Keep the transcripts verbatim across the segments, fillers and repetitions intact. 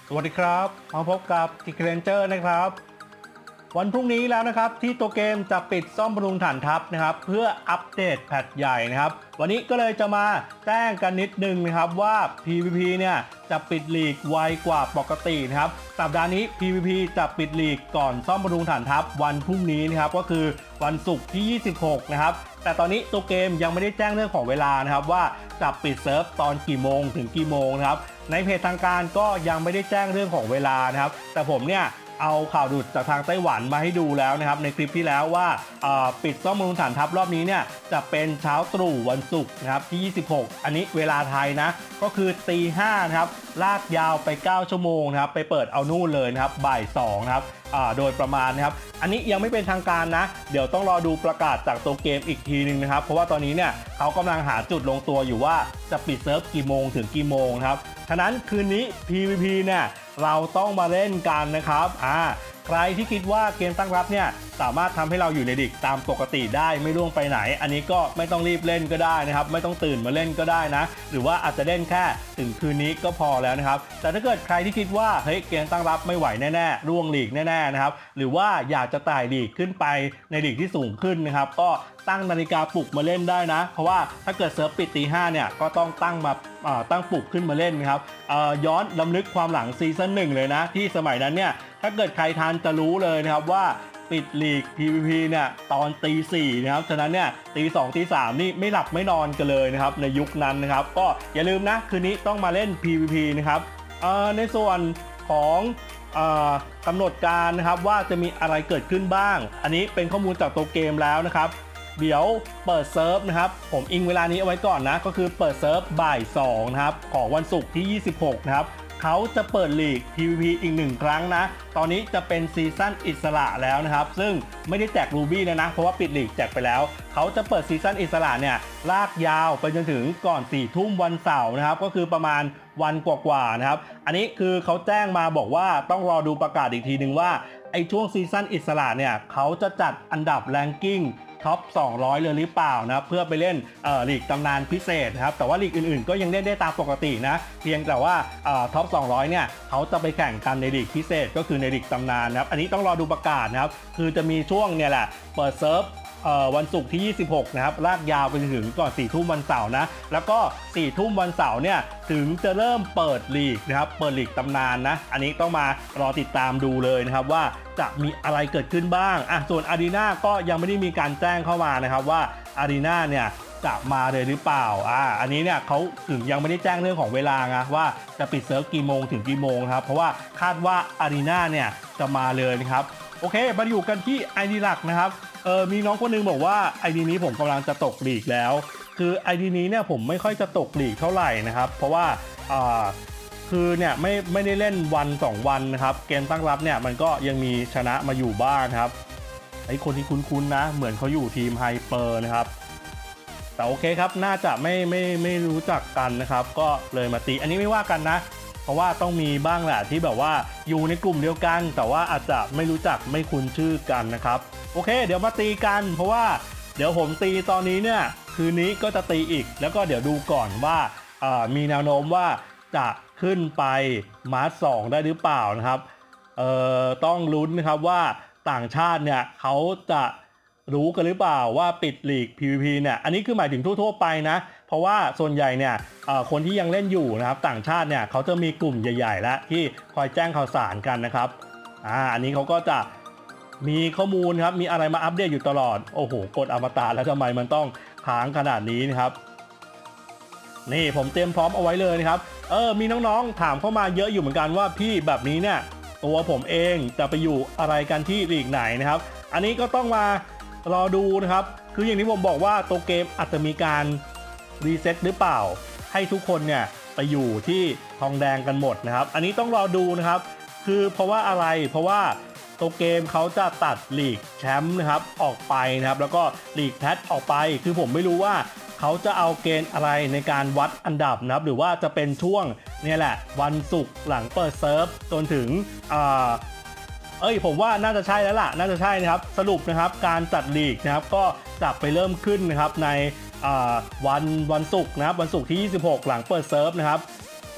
สวัสดีครับมาพบกับ Geek Ranger นะครับวันพรุ่งนี้แล้วนะครับที่ตัวเกมจะปิดซ่อมบำรุงฐานทัพนะครับเพื่ออัปเดตแพทใหญ่นะครับวันนี้ก็เลยจะมาแจ้งกันนิดนึงนะครับว่า พี วี พี เนี่ยจะปิดลีกไวกว่าปกตินะครับสัปดาห์นี้ พี วี พี จะปิดลีกก่อนซ่อมบำรุงฐานทัพวันพรุ่งนี้นะครับก็คือวันศุกร์ที่ยี่สิบหกนะครับแต่ตอนนี้ตัวเกมยังไม่ได้แจ้งเรื่องของเวลานะครับว่าจะปิดเซิร์ฟตอนกี่โมงถึงกี่โมงนะครับในเพจทางการก็ยังไม่ได้แจ้งเรื่องของเวลานะครับแต่ผมเนี่ยเอาข่าวดุดจากทางไต้หวันมาให้ดูแล้วนะครับในคลิปที่แล้วว่าปิดซ่อมบำรุงฐานทัพรอบนี้เนี่ยจะเป็นเช้าตรู่วันศุกร์นะครับที่ยี่สิบหกอันนี้เวลาไทยนะก็คือตีห้านะครับลากยาวไปเก้าชั่วโมงนะครับไปเปิดเอานู่นเลยนะครับบ่ายสองนะครับโดยประมาณนะครับอันนี้ยังไม่เป็นทางการนะเดี๋ยวต้องรอดูประกาศจากตัวเกมอีกทีนึงนะครับเพราะว่าตอนนี้เนี่ยเขากำลังหาจุดลงตัวอยู่ว่าจะปิดเซิร์ฟกี่โมงถึงกี่โมงครับฉะนั้นคืนนี้ พี วี พี เนี่ยเราต้องมาเล่นกันนะครับอ่าใครที่คิดว่าเกมตั้งรับเนี่ยสามารถทำให้เราอยู่ในดิกตามปกติได้ไม่ล่วงไปไหนอันนี้ก็ไม่ต้องรีบเล่นก็ได้นะครับไม่ต้องตื่นมาเล่นก็ได้นะหรือว่าอาจจะเล่นแค่ถึงคืนนี้ก็พอแล้วนะครับแต่ถ้าเกิดใครที่คิดว่าเฮ้ยเกมตั้งรับไม่ไหวแน่ๆร่วงลีกแน่ๆนะครับหรือว่าอยากจะไต่ลีกขึ้นไปในลีกที่สูงขึ้นนะครับก็ตั้งนาฬิกาปลุกมาเล่นได้นะเพราะว่าถ้าเกิดเซิร์ฟปิดตีห้าเนี่ยก็ต้องตั้งมาตั้งปลุกขึ้นมาเล่นนะครับย้อนลำลึกความหลังซีซั่นหนึ่งเลยนะที่สมัยนั้นเนี่ยถ้าเกิดใครทันจะรู้เลยนะครับว่าปิดลีก พี วี พี เนี่ยตอนตีสี่นะครับฉะนั้นเนี่ยตีสองตีสามนี่ไม่หลับไม่นอนกันเลยนะครับในยุคนั้นนะครับก็อย่าลืมนะคืนนี้ต้องมาเล่น พี วี พี นะครับในส่วนของกำหนดการนะครับว่าจะมีอะไรเกิดขึ้นบ้างอันนี้เป็นข้อมูลจากตัวเกมแล้วนะครับเดี๋ยวเปิดเซิร์ฟนะครับผมอิงเวลานี้เอาไว้ก่อนนะก็คือเปิดเซิร์ฟบ่ายสองนะครับของวันศุกร์ที่ยี่สิบหกนะครับเขาจะเปิดลีก พี วี พี อีกหนึ่งครั้งนะตอนนี้จะเป็นซีซั่นอิสระแล้วนะครับซึ่งไม่ได้แจกรูบี้นะนะเพราะว่าปิดลีกแจกไปแล้วเขาจะเปิดซีซั่นอิสระเนี่ยลากยาวไปจนถึงก่อนสี่ทุ่มวันเสาร์นะครับก็คือประมาณวันกว่าๆนะครับอันนี้คือเขาแจ้งมาบอกว่าต้องรอดูประกาศอีกทีนึงว่าไอ้ช่วงซีซั่นอิสระเนี่ยเขาจะจัดอันดับแรงกิ้งท็อปสองร้อยเลยหรือเปล่านะครับเพื่อไปเล่นลีกตำนานพิเศษนะครับแต่ว่าลีกอื่นๆก็ยังเล่นได้ตามปกตินะเพียงแต่ว่าท็อปสองร้อยเนี่ยเขาจะไปแข่งกันในลีกพิเศษก็คือในลีกตำนานนะครับอันนี้ต้องรอดูประกาศนะครับคือจะมีช่วงเนี่ยแหละเปิดเซิร์ฟวันศุกร์ที่ยี่สิบหกนะครับลากยาวไปถึงก่อนสี่ทุ่มวันเสาร์นะแล้วก็สี่ทุ่มวันเสาร์เนี่ยถึงจะเริ่มเปิดลีกนะครับเปิดลีกตำนานนะอันนี้ต้องมารอติดตามดูเลยนะครับว่าจะมีอะไรเกิดขึ้นบ้างอ่ะส่วนอารีนาก็ยังไม่ได้มีการแจ้งเข้ามานะครับว่าอารีนาเนี่ยจะมาเลยหรือเปล่าอ่าอันนี้เนี่ยเขาถึงยังไม่ได้แจ้งเรื่องของเวลาไงว่าจะปิดเซิร์ฟกี่โมงถึงกี่โมงครับเพราะว่าคาดว่าอารีนาเนี่ยจะมาเลยนะครับโอเคมาอยู่กันที่ไอดีหลักนะครับเออมีน้องคนนึงบอกว่าไอดีนี้ผมกำลังจะตกลีกแล้วคือไอดีนี้เนี่ยผมไม่ค่อยจะตกลีกเท่าไหร่นะครับเพราะว่าอ่าคือเนี่ยไม่ไม่ได้เล่นวันสองวันนะครับเกมตั้งรับเนี่ยมันก็ยังมีชนะมาอยู่บ้างครับไอคนที่คุ้นๆนะเหมือนเขาอยู่ทีมไฮเปอร์นะครับแต่โอเคครับน่าจะไม่ไม่ไม่รู้จักกันนะครับก็เลยมาตีอันนี้ไม่ว่ากันนะเพราะว่าต้องมีบ้างแหละที่แบบว่าอยู่ในกลุ่มเดียวกันแต่ว่าอาจจะไม่รู้จักไม่คุ้นชื่อกันนะครับโอเคเดี๋ยวมาตีกันเพราะว่าเดี๋ยวผมตีตอนนี้เนี่ยคืนนี้ก็จะตีอีกแล้วก็เดี๋ยวดูก่อนว่ามีแนวโน้มว่าจะขึ้นไปมาร์สองได้หรือเปล่านะครับเอ่อต้องลุ้นนะครับว่าต่างชาติเนี่ยเขาจะรู้กันหรือเปล่าว่าปิดลีก พี วี พี เนี่ยอันนี้คือหมายถึงทั่วๆไปนะเพราะว่าส่วนใหญ่เนี่ยคนที่ยังเล่นอยู่นะครับต่างชาติเนี่ยเขาจะมีกลุ่มใหญ่ๆแล้วที่คอยแจ้งข่าวสารกันนะครับอ่าอันนี้เขาก็จะมีข้อมูลครับมีอะไรมาอัปเดตอยู่ตลอดโอ้โหกดอมตะแล้วทำไมมันต้องค้างขนาดนี้นะครับนี่ผมเตรียมพร้อมเอาไว้เลยนะครับเออมีน้องๆถามเข้ามาเยอะอยู่เหมือนกันว่าพี่แบบนี้เนี่ยตัวผมเองจะไปอยู่อะไรกันที่ลีกไหนนะครับอันนี้ก็ต้องมารอดูนะครับคืออย่างที่ผมบอกว่าตัวเกมอาจจะมีการรีเซ็ตหรือเปล่าให้ทุกคนเนี่ยไปอยู่ที่ทองแดงกันหมดนะครับอันนี้ต้องรอดูนะครับคือเพราะว่าอะไรเพราะว่าตัวเกมเขาจะตัดลีกแชมป์นะครับออกไปนะครับแล้วก็ลีกแพทออกไปคือผมไม่รู้ว่าเขาจะเอาเกณฑ์อะไรในการวัดอันดับนะครับหรือว่าจะเป็นช่วงนี่แหละวันศุกร์หลังเปิดเซิร์ฟจนถึงอ่าเอ้ยผมว่าน่าจะใช่แล้วล่ะน่าจะใช่นะครับสรุปนะครับการจัดลีกนะครับก็จะไปเริ่มขึ้นนะครับในวันวันศุกร์นะครับวันศุกร์ที่ยี่สิบหกหลังเปิดเซิร์ฟนะครับ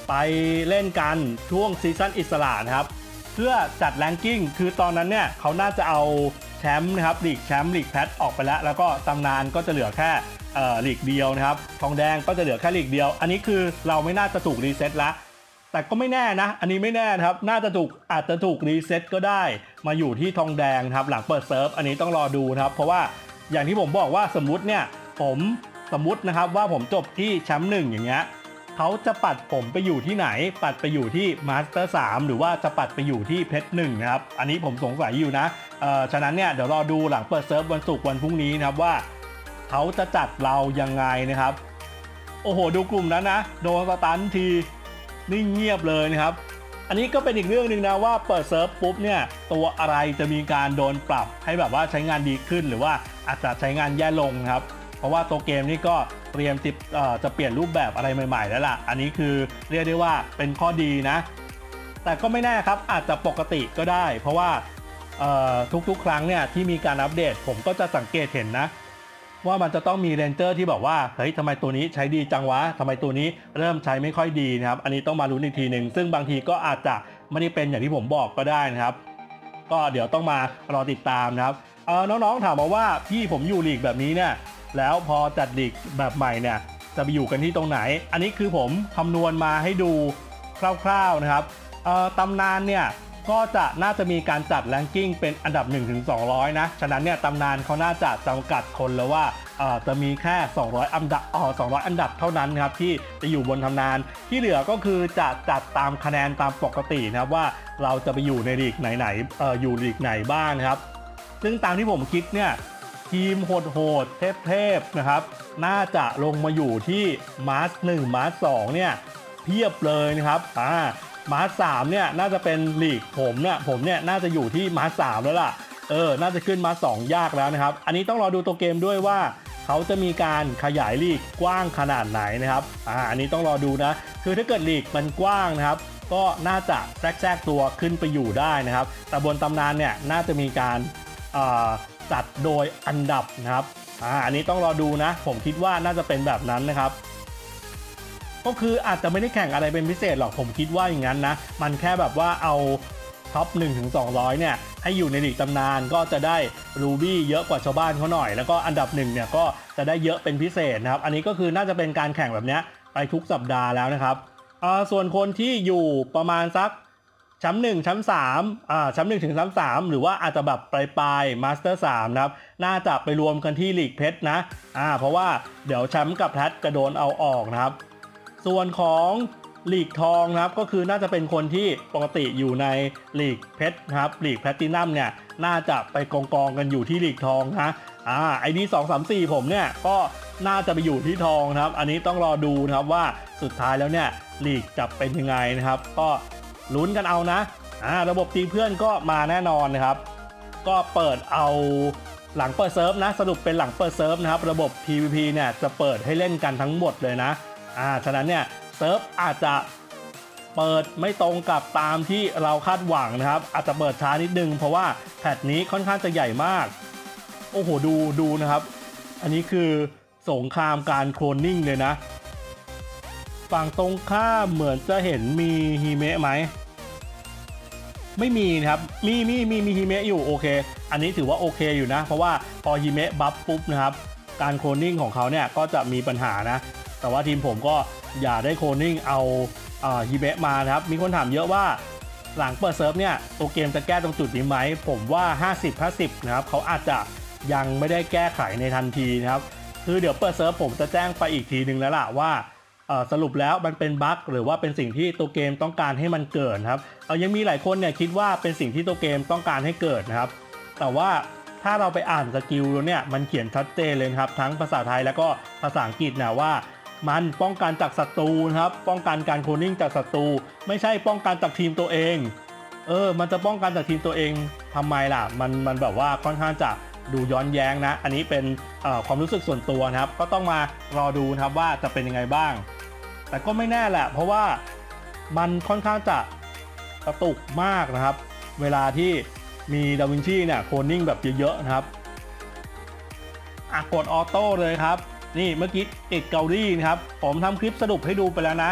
ไปเล่นกันช่วงซีซั่นอิสระนะครับเพื่อจัดแรงกิ้งคือตอนนั้นเนี่ยเขาน่าจะเอาแชมป์นะครับลีกแชมป์ลีกแพทออกไปแล้วแล้วก็ตำนานก็จะเหลือแค่ลีกเดียวนะครับทองแดงก็จะเหลือแค่ลีกเดียวอันนี้คือเราไม่น่าจะถูกรีเซ็ตละแต่ก็ไม่แน่นะอันนี้ไม่แน่นะครับน่าจะถูกอาจจะถูกรีเซ็ตก็ได้มาอยู่ที่ทองแดงครับหลังเปิดเซิร์ฟอันนี้ต้องรอดูนะครับเพราะว่าอย่างที่ผมบอกว่าสมมุติเนี่ยผมสมมุตินะครับว่าผมจบที่แชมป์หนึ่งอย่างเงี้ยเขาจะปัดผมไปอยู่ที่ไหนปัดไปอยู่ที่มาสเตอร์สามหรือว่าจะปัดไปอยู่ที่เพชรหนึ่งนะครับอันนี้ผมสงสัยอยู่นะเอ่อฉะนั้นเนี่ยเดี๋ยวรอดูหลังเปิดเซิร์ฟวันศุกร์วันพรุ่งนี้นะครับว่าเขาจะจัดเรายังไงนะครับโอ้โหดูกลุ่มนั้นนะโดนสตันทีนิ่งเงียบเลยนะครับอันนี้ก็เป็นอีกเรื่องหนึ่งนะว่าเปิดเซิร์ฟปุ๊บเนี่ยตัวอะไรจะมีการโดนปรับให้แบบว่าใช้งานดีขึ้นหรือว่าอาจจะใช้งานแย่ลงนะครับเพราะว่าตัวเกมนี่ก็เตรียมติดจะเปลี่ยนรูปแบบอะไรใหม่ๆแล้วล่ะอันนี้คือเรียกได้ว่าเป็นข้อดีนะแต่ก็ไม่แน่ครับอาจจะปกติก็ได้เพราะว่าทุกๆครั้งเนี่ยที่มีการอัปเดตผมก็จะสังเกตเห็นนะว่ามันจะต้องมีเรนเจอร์ที่บอกว่าเฮ้ยทำไมตัวนี้ใช้ดีจังวะทำไมตัวนี้เริ่มใช้ไม่ค่อยดีนะครับอันนี้ต้องมาลุ้นอีกทีหนึ่งซึ่งบางทีก็อาจจะไม่ได้เป็นอย่างที่ผมบอกก็ได้นะครับก็เดี๋ยวต้องมารอติดตามนะครับเออน้องๆถามมาว่าพี่ผมอยู่ลีกแบบนี้เนี่ยแล้วพอจัดลีกแบบใหม่เนี่ยจะไปอยู่กันที่ตรงไหนอันนี้คือผมคำนวณมาให้ดูคร่าวๆนะครับเอ่อตำนานเนี่ยก็จะน่าจะมีการจัดแรงกิ้งเป็นอันดับ หนึ่งถึงสองร้อย นะฉะนั้นเนี่ยตำนานเขาน่าจะจำกัดคนแล้วว่าจะมีแค่สองร้อยอันดับอ๋อสองร้อยอันดับเท่านั้นครับที่จะอยู่บนตำนานที่เหลือก็คือจะจัดตามคะแนนตามปกตินะครับว่าเราจะไปอยู่ในลีกไหนๆเอ่ออยู่ลีกไหนบ้างนะครับซึ่งตามที่ผมคิดเนี่ยทีมโหดๆเทพๆนะครับน่าจะลงมาอยู่ที่มาร์สหนึ่งมาร์สสองเนี่ยเพียบเลยนะครับอ่ามาร์สสามเนี่ยน่าจะเป็นลีกผมเนี่ยผมเนี่ยน่าจะอยู่ที่มาร์สสามแล้วล่ะเออน่าจะขึ้นมาสองยากแล้วนะครับอันนี้ต้องรอดูตัวเกมด้วยว่าเขาจะมีการขยายลีกกว้างขนาดไหนนะครับอ่าอันนี้ต้องรอดูนะคือถ้าเกิดลีกมันกว้างนะครับก็น่าจะแทรกแทรกตัวขึ้นไปอยู่ได้นะครับแต่บนตำนานเนี่ยน่าจะมีการอ่าจัดโดยอันดับนะครับอ่าอันนี้ต้องรอดูนะผมคิดว่าน่าจะเป็นแบบนั้นนะครับก็คืออาจจะไม่ได้แข่งอะไรเป็นพิเศษหรอกผมคิดว่าอย่างนั้นนะมันแค่แบบว่าเอาท็อป หนึ่งถึงสองร้อย เนี่ยให้อยู่ในลีกตำนานก็จะได้รูบี้เยอะกว่าชาวบ้านเขาหน่อยแล้วก็อันดับหนึ่งเนี่ยก็จะได้เยอะเป็นพิเศษนะครับอันนี้ก็คือน่าจะเป็นการแข่งแบบนี้ไปทุกสัปดาห์แล้วนะครับส่วนคนที่อยู่ประมาณสักแชมป์หนึ่งแชมป์สามอ่าแชมป์หนึ่งถึงแชมป์สามหรือว่าอาจจะแบบปลายปลายมาสเตอร์สามนะครับน่าจะไปรวมกันที่ลีกเพชรนะอ่าเพราะว่าเดี๋ยวแชมป์กับแพทจะโดนเอาออกนะครับส่วนของลีกทองนะครับก็คือน่าจะเป็นคนที่ปกติอยู่ในลีกเพชรนะครับลีกแพลตินัมเนี่ยน่าจะไปกองกองกันอยู่ที่ลีกทองนะอ่าไอดีสองสามสี่ผมเนี่ยก็น่าจะไปอยู่ที่ทองนะครับอันนี้ต้องรอดูนะครับว่าสุดท้ายแล้วเนี่ยลีกจะเป็นยังไงนะครับก็ลุ้นกันเอานะอ่าระบบตีเพื่อนก็มาแน่นอนนะครับก็เปิดเอาหลังเปิดเซิร์ฟนะสรุปเป็นหลังเปิดเซิร์ฟนะครับระบบ พี วี พี เนี่ยจะเปิดให้เล่นกันทั้งหมดเลยนะอ่าฉะนั้นเนี่ยเซิร์ฟอาจจะเปิดไม่ตรงกับตามที่เราคาดหวังนะครับอาจจะเปิดช้านิดนึงเพราะว่าแพทนี้ค่อนข้างจะใหญ่มากโอ้โหดูดูนะครับอันนี้คือสงครามการโคลนนิ่งเลยนะฝั่งตรงข้ามเหมือนจะเห็นมีฮิเมะไหมไม่มีนะครับมีมีมีมีฮิเมะอยู่โอเคอันนี้ถือว่าโอเคอยู่นะเพราะว่าพอฮิเมะบัฟปุ๊บนะครับการโคลนนิ่งของเขาเนี่ยก็จะมีปัญหานะแต่ว่าทีมผมก็อย่าได้โคลนนิ่งเอาฮิเมะมานะครับมีคนถามเยอะว่าหลังเปิดเซิร์ฟเนี่ยตัวเกมจะแก้ตรงจุดนี้ไหมผมว่า ห้าสิบ ห้าสิบ นะครับเขาอาจจะยังไม่ได้แก้ไขในทันทีนะครับคือเดี๋ยวเปิดเซิร์ฟผมจะแจ้งไปอีกทีนึงแล้วล่ะว่าสรุปแล้วมันเป็นบั๊กหรือว่าเป็นสิ่งที่ตัวเกมต้องการให้มันเกิดครับเอายังมีหลายคนเนี่ยคิดว่าเป็นสิ่งที่ตัวเกมต้องการให้เกิดนะครับแต่ว่าถ้าเราไปอ่านสกิลเนี่ยมันเขียนชัดเจนเลยครับทั้งภาษาไทยแล้วก็ภาษาอังกฤษนะว่ามันป้องกันจากศัตรูนะครับป้องกันการโคลนนิ่งจากศัตรูไม่ใช่ป้องกันจากทีมตัวเองเออมันจะป้องกันจากทีมตัวเองทำไมล่ะมันมันแบบว่าค่อนข้างจะดูย้อนแย้งนะอันนี้เป็นความรู้สึกส่วนตัวนะครับก็ต้องมารอดูนะครับว่าจะเป็นยังไงบ้างแต่ก็ไม่แน่แหละเพราะว่ามันค่อนข้างจะกระตุกมากนะครับเวลาที่มีดาวินชีเนี่ยโคลนนิ่งแบบเยอะๆนะครับอ่ะกดออโต้เลยครับนี่เมื่อกี้ติดเกาหลีนะครับผมทำคลิปสรุปให้ดูไปแล้วนะ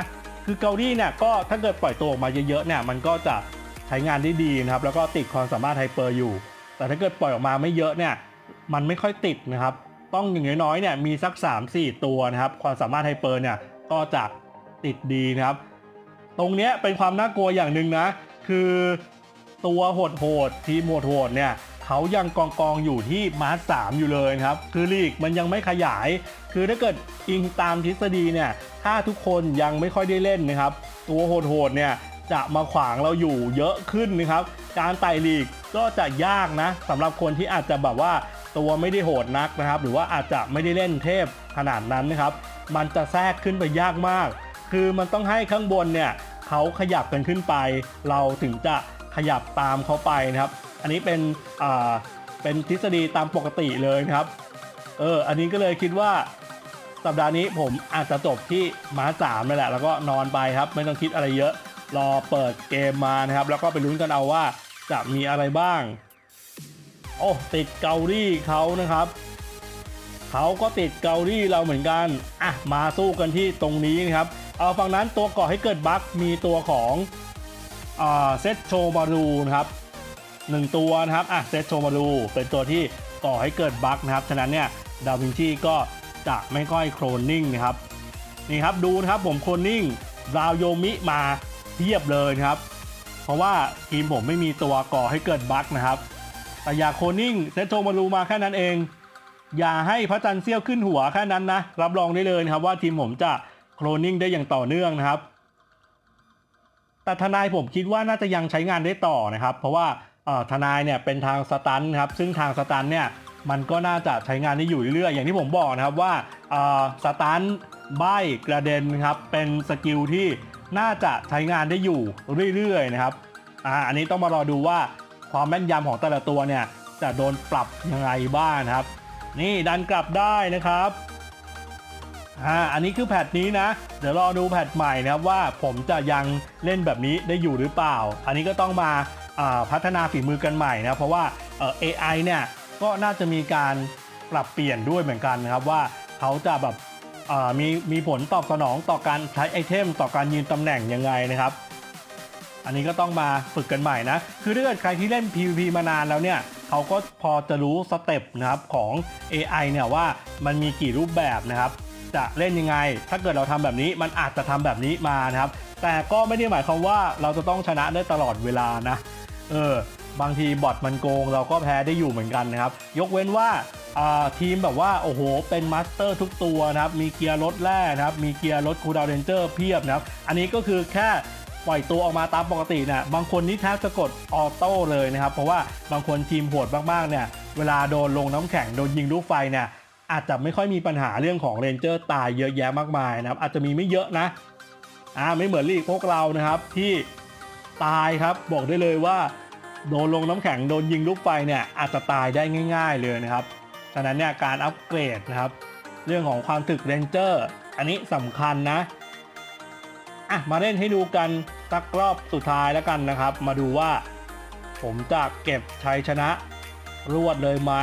คือเกาลี่เนี่ยก็ถ้าเกิดปล่อยตัวออกมาเยอะๆเนี่ยมันก็จะใช้งานได้ดีนะครับแล้วก็ติดความสามารถไฮเปอร์อยู่แต่ถ้าเกิดปล่อยออกมาไม่เยอะเนี่ยมันไม่ค่อยติดนะครับต้องอย่างน้อยๆเนี่ยมีสัก สามสี่ ตัวนะครับความสามารถไฮเปอร์เนี่ยก็จะติดดีนะครับตรงเนี้ยเป็นความน่ากลัวอย่างหนึ่งนะคือตัวโหดๆทีมโหดๆเนี่ยเขายังกองกองอยู่ที่มาร์คสามอยู่เลยนะครับคือลีกมันยังไม่ขยายคือถ้าเกิดอิงตามทฤษฎีเนี่ยถ้าทุกคนยังไม่ค่อยได้เล่นนะครับตัวโหดๆเนี่ยจะมาขวางเราอยู่เยอะขึ้นนะครับการไต่ลีกก็จะยากนะสำหรับคนที่อาจจะแบบว่าตัวไม่ได้โหดนักนะครับหรือว่าอาจจะไม่ได้เล่นเทพขนาดนั้นนะครับมันจะแทรกขึ้นไปยากมากคือมันต้องให้ข้างบนเนี่ยเขาขยับกันขึ้นไปเราถึงจะขยับตามเขาไปนะครับอันนี้เป็นอ่าเป็นทฤษฎีตามปกติเลยนะครับเอออันนี้ก็เลยคิดว่าสัปดาห์นี้ผมอาจจะจบที่ม้าสามนั่นแหละแล้วก็นอนไปครับไม่ต้องคิดอะไรเยอะรอเปิดเกมมานะครับแล้วก็ไปลุ้นกันเอาว่าจะมีอะไรบ้างโอ้ติดเกาหลีเขานะครับเขาก็ติดเกาหลีเราเหมือนกันอ่ะมาสู้กันที่ตรงนี้นะครับเอาฝั่งนั้นตัวก่อให้เกิดบั๊กมีตัวของอ่าเซตโชมารูนะครับหนึ่งตัวนะครับอ่ะเซตโชมารูเป็นตัวที่ก่อให้เกิดบั๊กนะครับฉะนั้นเนี่ยดาวินชีก็จะไม่ค่อยโคลนนิ่งนะครับนี่ครับดูนะครับผมโคลนนิ่งราวโยมิมาเทียบเลยนะครับเพราะว่าทีมผมไม่มีตัวก่อให้เกิดบั๊กนะครับแต่อยากโคลนนิ่งเซตโชมารูมาแค่นั้นเองอย่าให้พระจันทร์เสี้ยวขึ้นหัวแค่นั้นนะรับรองได้เลยนะครับว่าทีมผมจะโคลนนิ่งได้อย่างต่อเนื่องนะครับแต่ทนายผมคิดว่าน่าจะยังใช้งานได้ต่อนะครับเพราะว่าทนายเนี่ยเป็นทางสตันครับซึ่งทางสตันเนี่ยมันก็น่าจะใช้งานได้อยู่เรื่อยๆอย่างที่ผมบอกนะครับว่าสตันใบกระเด็นครับเป็นสกิลที่น่าจะใช้งานได้อยู่เรื่อยๆนะครับอ่าอันนี้ต้องมารอดูว่าความแม่นยำของแต่ละตัวเนี่ยจะโดนปรับยังไงบ้างนะครับนี่ดันกลับได้นะครับอ่าอันนี้คือแพทนี้นะเดี๋ยวรอดูแพทใหม่นะครับว่าผมจะยังเล่นแบบนี้ได้อยู่หรือเปล่าอันนี้ก็ต้องมาพัฒนาฝีมือกันใหม่นะเพราะว่า เอ ไอ เนี่ยก็น่าจะมีการปรับเปลี่ยนด้วยเหมือนกันนะครับว่าเขาจะแบบมีมีผลตอบสนองต่อการใช้ไอเทมต่อการยืนตำแหน่งยังไงนะครับอันนี้ก็ต้องมาฝึกกันใหม่นะคือถ้าเกิดใครที่เล่น พี วี พี มานานแล้วเนี่ยเขาก็พอจะรู้สเต็ปนะครับของ เอ ไอ เนี่ยว่ามันมีกี่รูปแบบนะครับจะเล่นยังไงถ้าเกิดเราทำแบบนี้มันอาจจะทำแบบนี้มานะครับแต่ก็ไม่ได้หมายความว่าเราจะต้องชนะได้ตลอดเวลานะเออบางทีบอทมันโกงเราก็แพ้ได้อยู่เหมือนกันนะครับยกเว้นว่าทีมแบบว่าโอ้โหเป็นมาสเตอร์ทุกตัวนะครับมีเกียร์รถแร่นะครับมีเกียร์รถคูลดาวน์เรนเจอร์เพียบนะครับอันนี้ก็คือแค่ปล่อยตัวออกมาตามปกตินะบางคนนี่แทบจะกดออโต้เลยนะครับเพราะว่าบางคนทีมโหดมากๆเนี่ยเวลาโดนลงน้ำแข็งโดนยิงลูกไฟเนี่ยอาจจะไม่ค่อยมีปัญหาเรื่องของเรนเจอร์ตายเยอะแยะมากมายนะครับอาจจะมีไม่เยอะนะอ่าไม่เหมือนลีกพวกเรานะครับที่ตายครับบอกได้เลยว่าโดนลงน้ำแข็งโดนยิงลูกไฟเนี่ยอาจจะตายได้ง่ายๆเลยนะครับฉะนั้นเนี่ยการอัปเกรดนะครับเรื่องของความถึกเรนเจอร์อันนี้สำคัญนะอ่ะมาเล่นให้ดูกันสักรอบสุดท้ายแล้วกันนะครับมาดูว่าผมจะเก็บชัยชนะรวดเลยไหม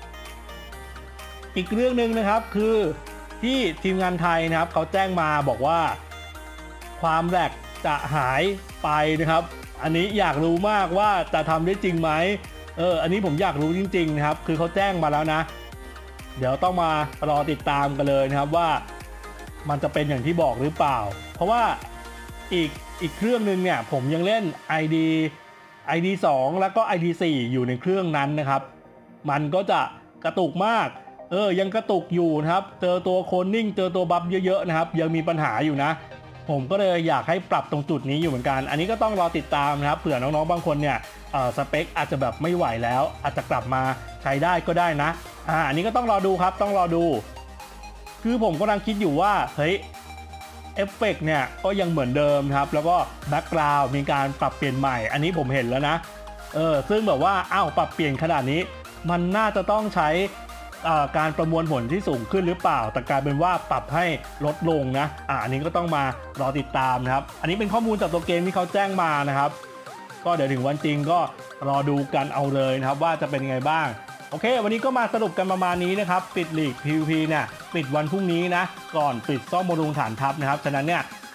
อีกเรื่องหนึ่งนะครับคือที่ทีมงานไทยนะครับเขาแจ้งมาบอกว่าความแหลกจะหายไปนะครับอันนี้อยากรู้มากว่าจะทำได้จริงไหมเอออันนี้ผมอยากรู้จริงๆนะครับคือเขาแจ้งมาแล้วนะเดี๋ยวต้องมารอติดตามกันเลยนะครับว่ามันจะเป็นอย่างที่บอกหรือเปล่าเพราะว่าอีกอีกเครื่องนึงเนี่ยผมยังเล่น ไอ ดี ไอ ดี สองแล้วก็ ไอ ดี สี่อยู่ในเครื่องนั้นนะครับมันก็จะกระตุกมากเออยังกระตุกอยู่นะครับเจอตัวโคลนนิ่งเจอตัวบัฟเยอะๆนะครับยังมีปัญหาอยู่นะผมก็เลยอยากให้ปรับตรงจุดนี้อยู่เหมือนกันอันนี้ก็ต้องรอติดตามนะครับเผื่อน้องๆบางคนเนี่ยสเปคอาจจะแบบไม่ไหวแล้วอาจจะกลับมาใช้ได้ก็ได้นะอ่าอันนี้ก็ต้องรอดูครับต้องรอดูคือผมกำลังคิดอยู่ว่าเฮ้ยเอฟเฟกต์เนี่ยก็ยังเหมือนเดิมครับแล้วก็แบ็คกราวด์มีการปรับเปลี่ยนใหม่อันนี้ผมเห็นแล้วนะเออซึ่งแบบว่าอ้าวปรับเปลี่ยนขนาดนี้มันน่าจะต้องใช้การประมวลผลที่สูงขึ้นหรือเปล่าแต่กลายเป็นว่าปรับให้ลดลงนะอ่าอันนี้ก็ต้องมารอติดตามนะครับอันนี้เป็นข้อมูลจากตัวเกมที่เขาแจ้งมานะครับก็เดี๋ยวถึงวันจริงก็รอดูกันเอาเลยนะครับว่าจะเป็นยังไงบ้างโอเควันนี้ก็มาสรุปกันประมาณนี้นะครับปิดลีก พี วี พี เนี่ยปิดวันพรุ่งนี้นะก่อนปิดซ่อมบำรุงฐานทัพนะครับฉะนั้นเนี่ยค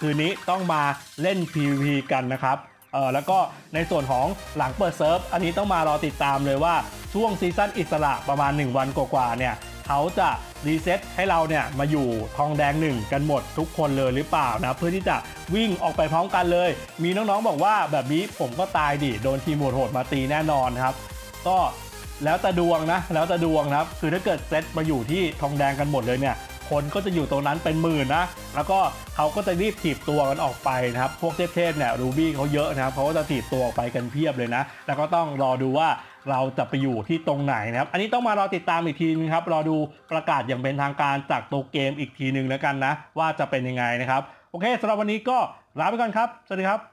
คืนนี้ต้องมาเล่น พี วี พี กันนะครับเออแล้วก็ในส่วนของหลังเปิดเซิร์ฟอันนี้ต้องมารอติดตามเลยว่าช่วงซีซั่นอิสระประมาณหนึ่งวันกว่าๆเนี่ยเขาจะรีเซ็ตให้เราเนี่ยมาอยู่ทองแดงหนึ่งกันหมดทุกคนเลยหรือเปล่านะเพื่อที่จะวิ่งออกไปพร้อมกันเลยมีน้องๆบอกว่าแบบนี้ผมก็ตายดิโดนทีมโหดๆมาตีแน่นอนครับก็แล้วแต่ดวงนะแล้วแต่ดวงครับคือถ้าเกิดเซตมาอยู่ที่ทองแดงกันหมดเลยเนี่ยคนก็จะอยู่ตรงนั้นเป็นหมื่นนะแล้วก็เขาก็จะรีบถีบตัวกันออกไปนะครับพวกเทพๆเนี่ยรูบี้เขาเยอะนะครับเขาก็จะถีบตัวออกไปกันเพียบเลยนะแล้วก็ต้องรอดูว่าเราจะไปอยู่ที่ตรงไหนนะครับอันนี้ต้องมารอติดตามอีกทีนึงครับรอดูประกาศอย่างเป็นทางการจากตัวเกมอีกทีนึงแล้วกันนะว่าจะเป็นยังไงนะครับโอเคสำหรับวันนี้ก็ลาไปก่อนครับสวัสดีครับ